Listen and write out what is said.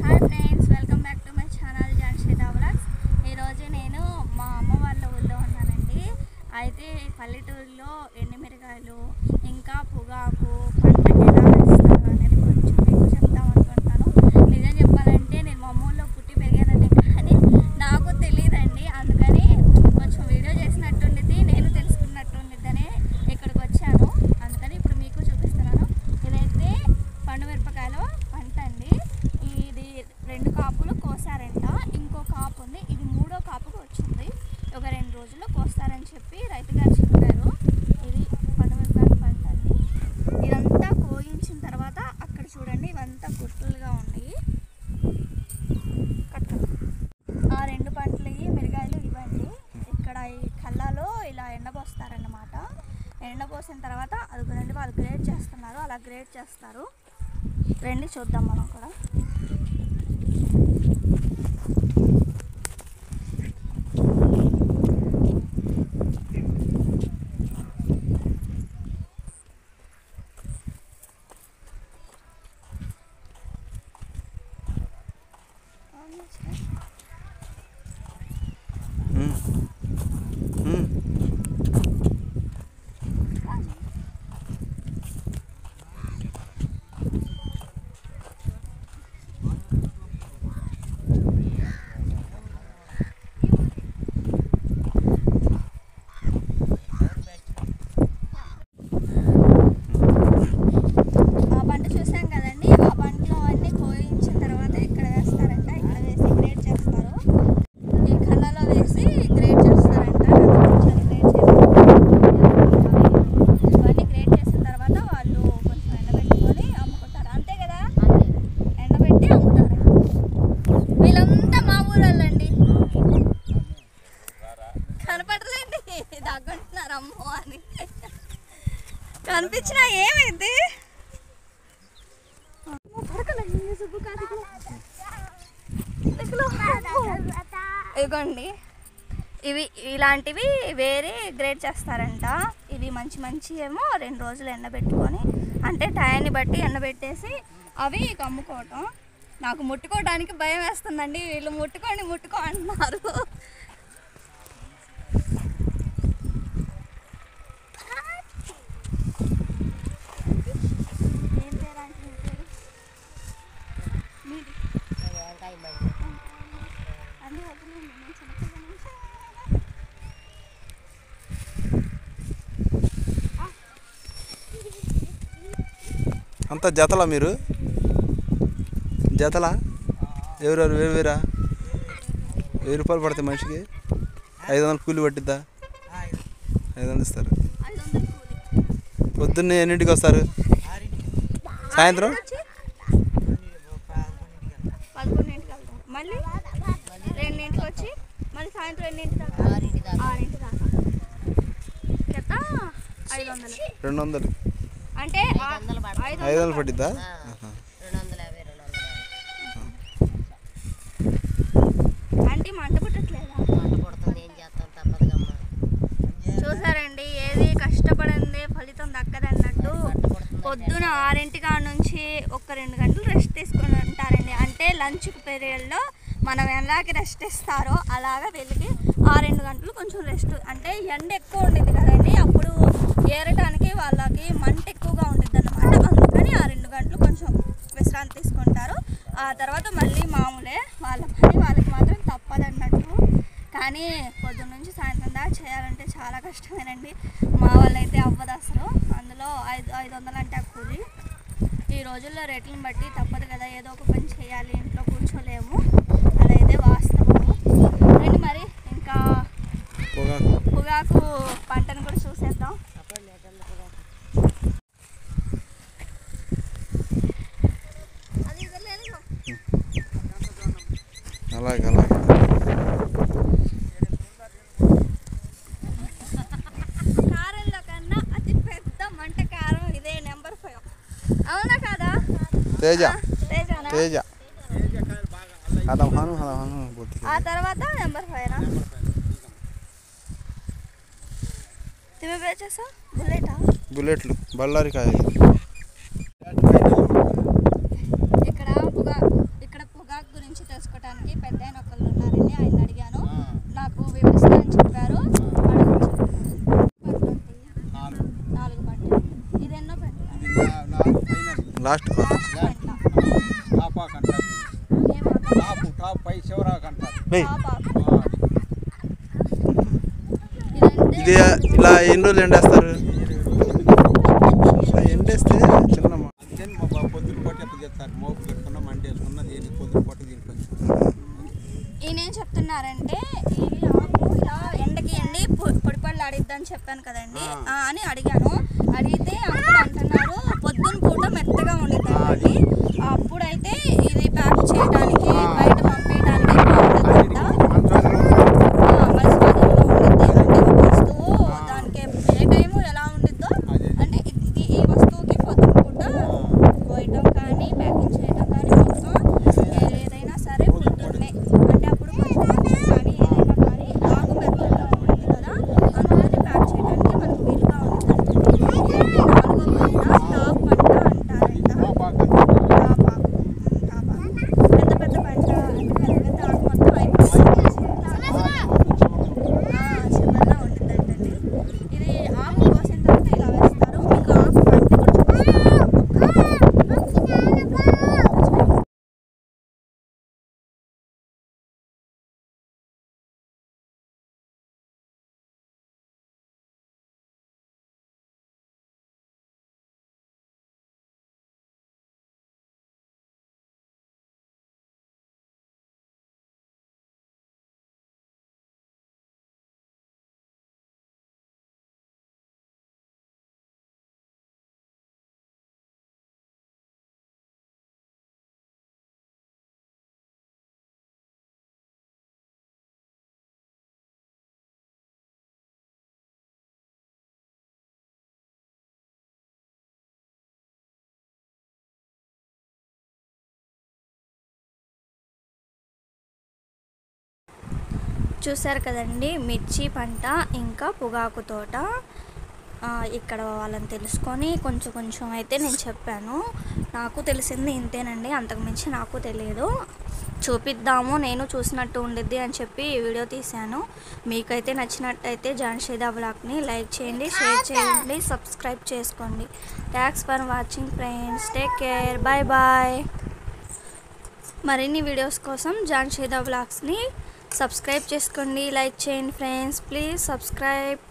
Hi friends, welcome back to my channel Janshitha vlogs. ఈరోజు నేను మా అమ్మ వాళ్ళ ఊళ్ళో ఉన్నానండి. అయితే పల్లెటూరులో ఎండుమిరకాయలు ఇంకా పొగాకు పంటకి ఎలా వేస్తారు అనేది కొంచెం మీకు చెప్తాం అనుకుంటున్నాను. నిజం చెప్పాలంటే నేను మా అమ్మ ఊళ్ళో పుట్టి పెరిగానండి, కానీ నాకు తెలియదండి. అందుకని కొంచెం వీడియో చేసినట్టుండిద్ది, నేను తెలుసుకున్నట్టుండిద్దని ఇక్కడికి వచ్చాను. అందుకని ఇప్పుడు మీకు చూపిస్తున్నాను. ఇదైతే పండు మిరపకాయలు పంట అండి. ఇది 2 కాపులు కోసారంట, ఇంకో కాపు ఉంది. ఇది 3వ కాపుకు వచ్చింది. ఒక 2 రోజుల్లో కోస్తారని చెప్పి రైతు గారు చెప్పారు. ఇది పండు మిరపకాయల పంట అండి. ఇదంతా కోయించిన తర్వాత అక్కడ చూడండి, ఇవంతా గుర్తులుగా ఉన్నాయి. ఆ 2 పంటలు మిరగాయలు ఇవ్వండి. ఇక్కడ ఈ కళ్ళలో ఇలా ఎండబోస్తారన్నమాట. ఎండబోసిన తర్వాత అది రండి, వాళ్ళు గ్రేడ్ చేస్తున్నారు. అలా గ్రేడ్ చేస్తారు. రండి చూద్దాం మనం కూడా. దగ్గుంటున్నారమ్మో అని కనిపించినా ఏమైంది? ఇదిగోండి, ఇవి ఇలాంటివి వేరే గ్రేడ్ చేస్తారంట. ఇవి మంచి ఏమో 2 రోజులు ఎండబెట్టుకొని, అంటే టయాన్ని బట్టి ఎండబెట్టేసి అవి అమ్ముకోవటం. నాకు ముట్టుకోవడానికి భయం వేస్తుందండి. వీళ్ళు ముట్టుకో అంటున్నారు. అంత జతలా? మీరు జతలా? ఎవరెవరు వేరువేరా? 1000 రూపాయలు పడతాయి మనిషికి. 500 కూలి పట్టిద్దా? 500 ఇస్తారు. పొద్దున్నే ఎన్నింటికి వస్తారు? సాయంత్రం 11ంటికి వెళ్తాం, మళ్ళీ 2ంటికి వచ్చి మళ్ళీ సాయంత్రం 8 దాకా 6 దాకా. జత 500. 200 అంటే 500 పట్టిద్దా? అంటే మంట పుట్టట్లేదా? చూసారండి, ఏది కష్టపడింది ఫలితం దక్కదన్నట్టు. పొద్దున 6 కాడ నుంచి ఒక 2 గంటలు రెస్ట్ తీసుకుని ఉంటారండి. అంటే లంచ్ పీరియడ్లో మనం ఎలాగ రెస్ట్ ఇస్తారో అలాగా వెళ్ళి ఆ 2 గంటలు కొంచెం రెస్ట్. అంటే ఎండ ఎక్కువ ఉండేది కదండి, అప్పుడు ఏరటానికి వాళ్ళకి మంట ఎక్కువగా ఉండేది అన్నమాట. అందుకని ఆ 2 గంటలు కొంచెం విశ్రాంతి తీసుకుంటారు. ఆ తర్వాత మళ్ళీ మామూలే, వాళ్ళ పని వాళ్ళకి మాత్రం తప్పదన్నట్టు. కానీ పొద్దున్న నుంచి సాయంత్రం దాకా చేయాలంటే చాలా కష్టమేనండి. మా వాళ్ళైతే అవ్వదు అసలు. అందులో 500 అంటే ఆ కూలి. ఈ రోజుల్లో రేట్లను బట్టి తప్పదు కదా, ఏదో ఒక పని చేయాలి, ఇంట్లో కూర్చోలేము. అదైతే వాస్తవము. రండి మరి ఇంకా పొగాకు పంటను కూడా చూసేద్దాం. అలాగే కారంలో కన్నా అతి పెద్ద మంట కారం ఇదే నెంబర్ 5. అవునా కాదా? తేజ. ఆ తర్వాత నెంబర్ 5 తిమ్మి పేచేసా బుల్లెట్లు బళ్ళారికాయ. ఇక్కడ పొగాకు ఇది ఇలా ఎన్ని రోజులు ఎండేస్తారు? ఎండేస్తే చిన్న ఈయన ఏం చెప్తున్నారంటే ఈ ఆకు ఇలా ఎండకి ఎండి పొడిపళ్ళు ఆడిద్దని చెప్పాను కదండి అని అడిగాను. అడిగితే అంకుల్ అంటున్నారు పొద్దున్న పూట మెత్తగా ఉండిద్దండి. అప్పుడైతే ఇది ప్యాక్ చేయడానికి బయట పంపించడానికి మలసిపాదంలో ఉండిద్ది. అంటే ఒక వస్తువు దానికి ఏ టైము ఎలా ఉండిద్దో అంటే ఈ వస్తువుకి పొద్దున్న పూట పోయటం కానీ ప్యాకింగ్ చేయడం కానీ మొత్తం ఏదైనా సరే పొద్దున్నే అంటే అప్పుడు కొంచెం కానీ ఏదైనా కానీ ఆకు మెత్తగా ఉంటుంది కదా, అందుకని ప్యాక్ చేయడానికి మనకు వీలుగా ఉంటుంది. టాప్ పంట అంటారంట. పెద్ద పెద్ద పంట అంటే పెద్ద పెద్ద ఆకు మొత్తం అయిపోతుంది చివరిలో ఉంటుందంటండి. ఇది ఆకు కోసిన తర్వాత ఇలా వేస్తారు. మీకు ఆకు పంట కూడా చూపిస్తాను. చూసారు కదండి, మిర్చి పంట ఇంకా పొగాకు తోట. ఇక్కడ వాళ్ళని తెలుసుకొని కొంచెం కొంచెం అయితే నేను చెప్పాను. నాకు తెలిసింది ఇంతేనండి, అంతకుమించి నాకు తెలియదు. చూపిద్దాము నేను చూసినట్టు ఉండిద్ది అని చెప్పి ఈ వీడియో తీశాను. మీకైతే నచ్చినట్టయితే జాన్షీదా వ్లాగ్ని లైక్ చేయండి, షేర్ చేయండి, సబ్స్క్రైబ్ చేసుకోండి. Thanks for watching friends. Take care. Bye bye. మరిన్ని వీడియోస్ కోసం జాన్షీదా వ్లాగ్స్ని సబ్స్క్రైబ్ చేసుకోండి, లైక్ చేయండి ఫ్రెండ్స్. Please subscribe.